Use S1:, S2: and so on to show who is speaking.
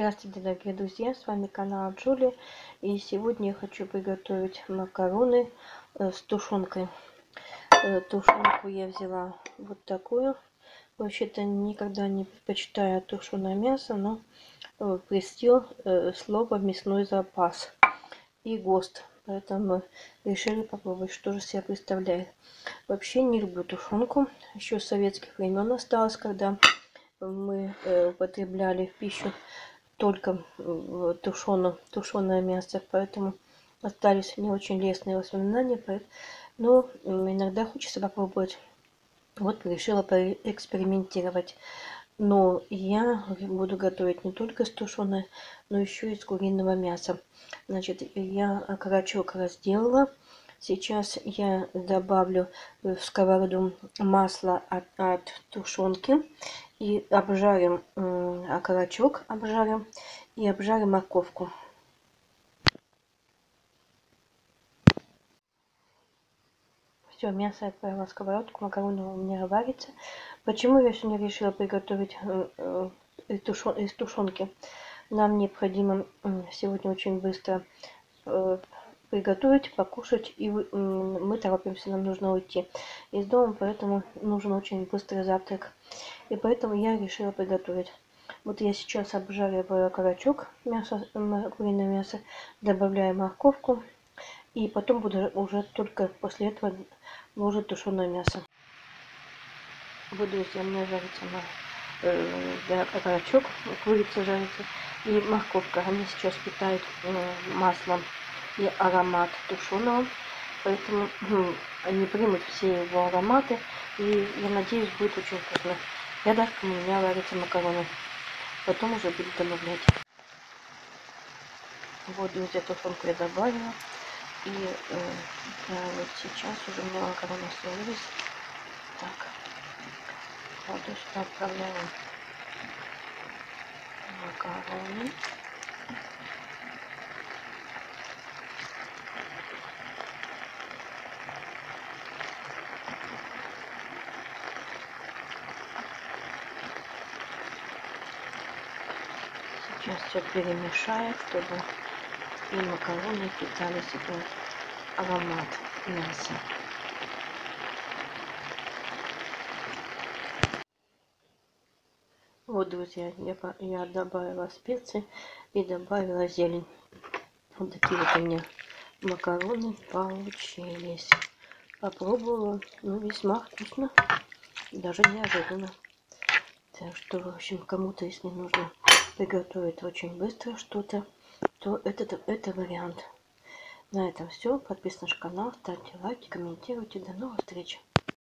S1: Здравствуйте, дорогие друзья, с вами канал Джули, и сегодня я хочу приготовить макароны с тушенкой. Тушенку я взяла вот такую. Вообще-то никогда не предпочитаю тушеное мясо, но крестил слово мясной запас и ГОСТ, поэтому решили попробовать, что же себя представляет. Вообще не люблю тушенку, еще с советских времен осталось, когда мы употребляли в пищу только тушеное мясо, поэтому остались не очень лестные воспоминания, но иногда хочется попробовать. Вот решила поэкспериментировать. Но я буду готовить не только с тушеной, но еще и с куриного мяса. Значит, я окорочок разделала. Сейчас я добавлю в сковороду масло от тушенки и обжарим окорочок, обжарим и обжарим морковку. Все, мясо отправила в сковородку, макароны у меня варятся. Почему я сегодня решила приготовить из тушенки? Нам необходимо сегодня очень быстро приготовить, покушать, и мы торопимся, нам нужно уйти из дома, поэтому нужен очень быстрый завтрак. И поэтому я решила приготовить. Вот я сейчас обжариваю окорочок, куриное мясо, добавляю морковку, и потом буду уже только после этого ложить тушеное мясо. Вот, друзья, у меня жарится окорочок, курица жарится и морковка. Они сейчас питают маслом и аромат тушеного, поэтому они примут все его ароматы, и я надеюсь, будет очень вкусно. Рядышком у меня варятся макароны, потом уже буду добавлять. Вот, друзья, тушенку я добавила, и вот сейчас уже у меня макароны слились. Так, кладу сюда, отправляю макароны. Сейчас все перемешаю, чтобы и макароны питались этот аромат мяса. Вот, друзья, я добавила специи и добавила зелень. Вот такие вот у меня макароны получились. Попробовала, ну, весьма вкусно, даже неожиданно. Так что, в общем, кому-то, если нужно приготовить очень быстро что-то, то это вариант. На этом все. Подписывайтесь на наш канал, ставьте лайки, комментируйте. До новых встреч!